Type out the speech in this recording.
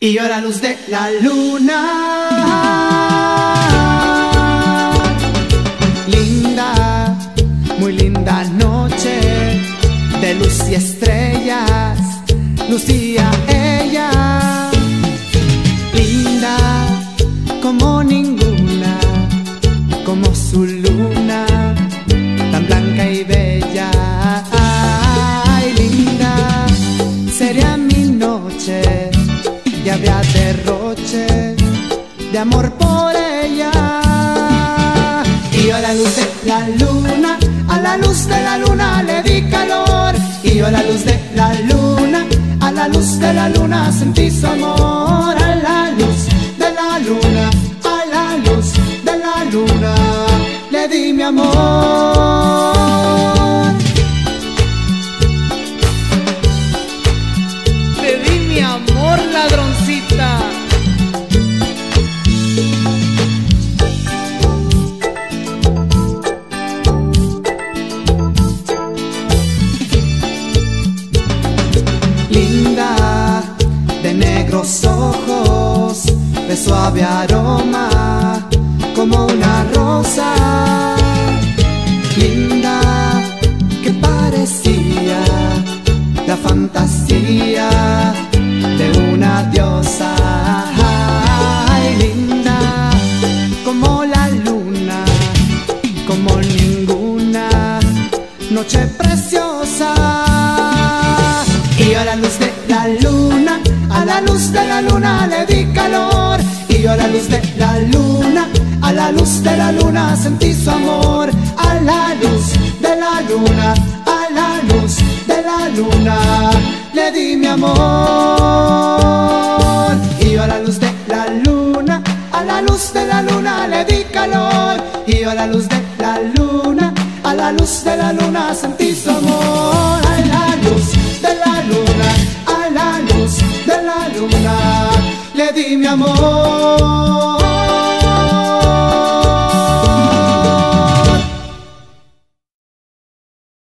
Y yo a la luz de la luna, linda, muy linda noche de luz y estrellas, lucía ella, linda como ninguna, como su luna, tan blanca y bella. Ay, linda sería mi noche y habría derroche de amor por ella. Y yo a la luz de la luna, a la luz de la luna le di calor. Y yo a la luz de la luna, a la luz de la luna sentí su amor. A la luz de la luna, a la luz de la luna le di mi amor. Te di mi amor, ladroncita. Linda, de negros ojos, de suave aroma, como una rosa. Linda, que parecía la fantasía de una diosa. Ay, linda, como la luna, como ninguna noche preciosa. Y yo a la luz de la luna, a la luz de la luna le di calor. Y yo a la luz de la luna, a la luz de la luna sentí su amor. A la luz de la luna, a la luz de la luna le di mi amor. Y yo a la luz de la luna, a la luz de la luna le di calor. Y yo a la luz de la luna, a la luz de la luna sentí su amor. A la luz de la luna, a la luz de la luna le di mi amor.